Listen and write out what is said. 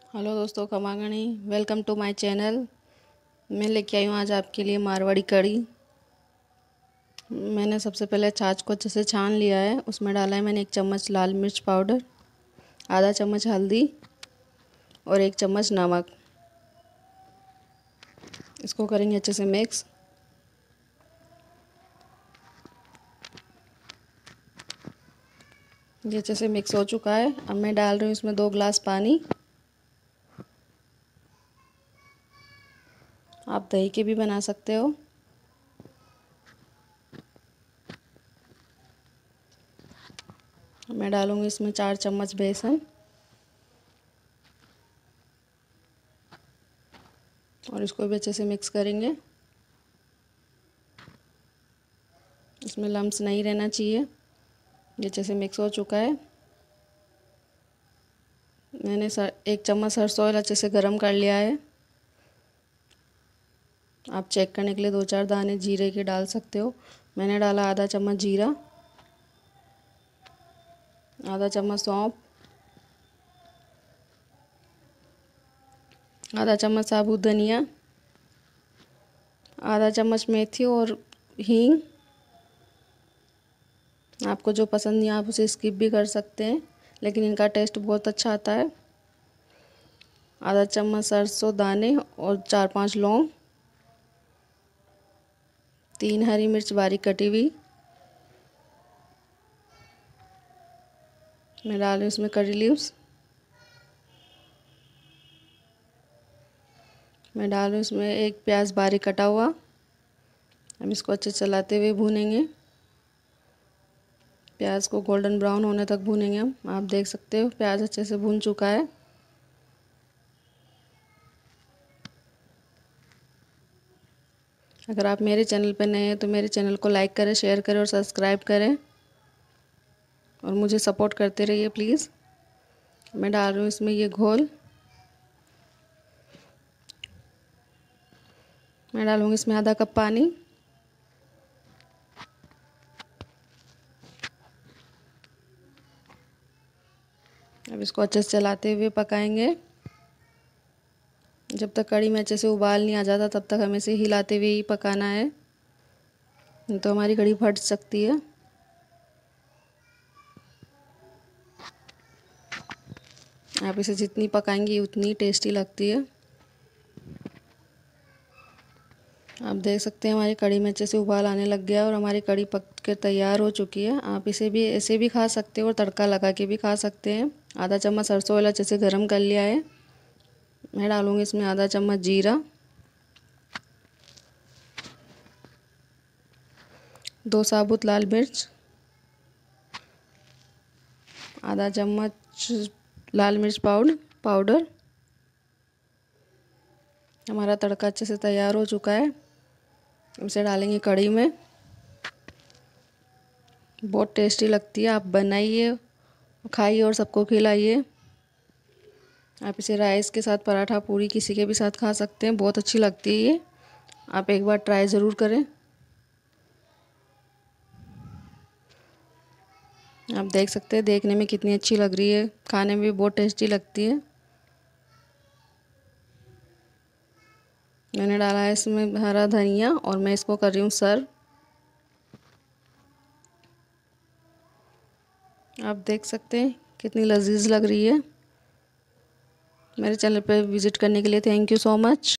Hello दोस्तों, खमागणी। Welcome to my channel. मैं लेके आई हूँ आज आपके लिए मारवाड़ी कढ़ी। मैंने सबसे पहले छाछ को अच्छे से छान लिया है। उसमें डाला है मैंने 1 चम्मच लाल मिर्च पाउडर, आधा चम्मच हल्दी और 1 चम्मच नमक। इसको करेंगे अच्छे से मिक्स। ये अच्छे से मिक्स हो चुका है। अब मैं डाल रही हूँ इसमें 2 गिलास पानी। आप दही के भी बना सकते हो। मैं डालूँगी इसमें 4 चम्मच बेसन और इसको भी अच्छे से मिक्स करेंगे। इसमें लम्स नहीं रहना चाहिए। ये अच्छे से मिक्स हो चुका है। मैंने 1 चम्मच सरसों ऑयल अच्छे से गर्म कर लिया है। आप चेक करने के लिए 2-4 दाने जीरे के डाल सकते हो। मैंने डाला आधा चम्मच जीरा, आधा चम्मच सौंफ, आधा चम्मच साबुत धनिया, आधा चम्मच मेथी और हींग। आपको जो पसंद नहीं आप उसे स्किप भी कर सकते हैं, लेकिन इनका टेस्ट बहुत अच्छा आता है। आधा चम्मच सरसों दाने और 4-5 लौंग, 3 हरी मिर्च बारीक कटी हुई। मैं डाल रही हूँ इसमें करी लीव्स। मैं डाल रही हूँ इसमें 1 प्याज बारीक कटा हुआ। हम इसको अच्छे चलाते हुए भूनेंगे। प्याज को गोल्डन ब्राउन होने तक भूनेंगे हम। आप देख सकते हो प्याज अच्छे से भून चुका है। अगर आप मेरे चैनल पर नए हैं तो मेरे चैनल को लाइक करें, शेयर करें और सब्सक्राइब करें और मुझे सपोर्ट करते रहिए प्लीज़। मैं डाल रही हूँ इसमें ये घोल। मैं डालूँगी इसमें आधा कप पानी। अब इसको अच्छे से चलाते हुए पकाएंगे। जब तक कढ़ी में अच्छे से उबाल नहीं आ जाता तब तक हमें इसे हिलाते हुए ही पकाना है, नहीं तो हमारी कढ़ी फट सकती है। आप इसे जितनी पकाएंगी उतनी टेस्टी लगती है। आप देख सकते हैं हमारी कढ़ी में अच्छे से उबाल आने लग गया और हमारी कढ़ी पक के तैयार हो चुकी है। आप इसे भी ऐसे भी खा सकते हो और तड़का लगा के भी खा सकते हैं। आधा चम्मच सरसों ऑयल अच्छे से गर्म कर लिया है। मैं डालूँगी इसमें आधा चम्मच जीरा, 2 साबुत लाल मिर्च, आधा चम्मच लाल मिर्च पाउडर। हमारा तड़का अच्छे से तैयार हो चुका है। इसे डालेंगे कढ़ी में। बहुत टेस्टी लगती है। आप बनाइए, खाइए और सबको खिलाइए। आप इसे राइस के साथ, पराठा, पूरी किसी के भी साथ खा सकते हैं। बहुत अच्छी लगती है ये। आप एक बार ट्राई ज़रूर करें। आप देख सकते हैं देखने में कितनी अच्छी लग रही है, खाने में भी बहुत टेस्टी लगती है। मैंने डाला है इसमें हरा धनिया और मैं इसको कर रही हूँ सर्व। आप देख सकते हैं कितनी लजीज लग रही है। मेरे चैनल पर विज़िट करने के लिए थैंक यू सो मच।